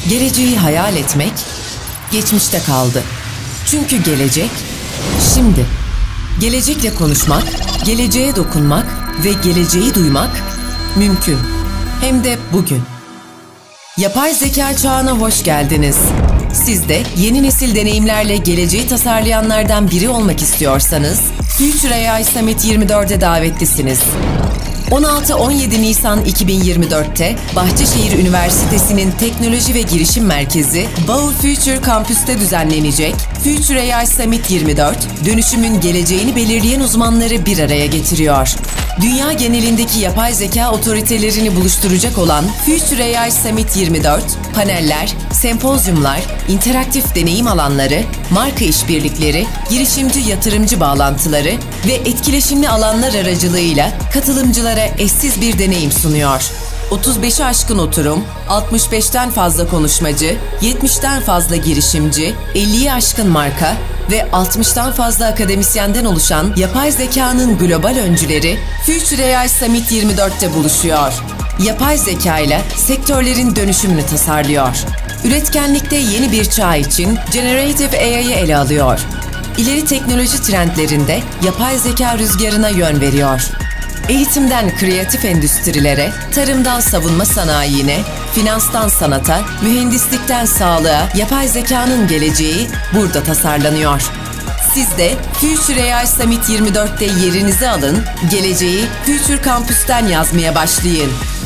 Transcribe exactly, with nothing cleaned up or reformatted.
Geleceği hayal etmek geçmişte kaldı. Çünkü gelecek şimdi. Gelecekle konuşmak, geleceğe dokunmak ve geleceği duymak mümkün. Hem de bugün. Yapay zeka çağına hoş geldiniz. Siz de yeni nesil deneyimlerle geleceği tasarlayanlardan biri olmak istiyorsanız Future A I Summit yirmi dört'e davetlisiniz. on altı on yedi Nisan iki bin yirmi dört'te Bahçeşehir Üniversitesi'nin Teknoloji ve Girişim Merkezi Bau Future Campüs'te düzenlenecek Future A I Summit yirmi dört, dönüşümün geleceğini belirleyen uzmanları bir araya getiriyor. Dünya genelindeki yapay zeka otoritelerini buluşturacak olan Future A I Summit yirmi dört, paneller, sempozyumlar, interaktif deneyim alanları, marka işbirlikleri, girişimci yatırımcı bağlantıları ve etkileşimli alanlar aracılığıyla katılımcılara eşsiz bir deneyim sunuyor. otuz beşi aşkın oturum, altmış beşten fazla konuşmacı, yetmişten fazla girişimci, elliyi aşkın marka ve altmıştan fazla akademisyenden oluşan yapay zekanın global öncüleri Future A I Summit yirmi dört'te buluşuyor. Yapay zeka ile sektörlerin dönüşümünü tasarlıyor. Üretkenlikte yeni bir çağ için Generative A I'yi ele alıyor. İleri teknoloji trendlerinde yapay zeka rüzgarına yön veriyor. Eğitimden kreatif endüstrilere, tarımdan savunma sanayine, finanstan sanata, mühendislikten sağlığa, yapay zekanın geleceği burada tasarlanıyor. Siz de Future A I Summit yirmi dört'te yerinizi alın, geleceği Future Campüs'ten yazmaya başlayın.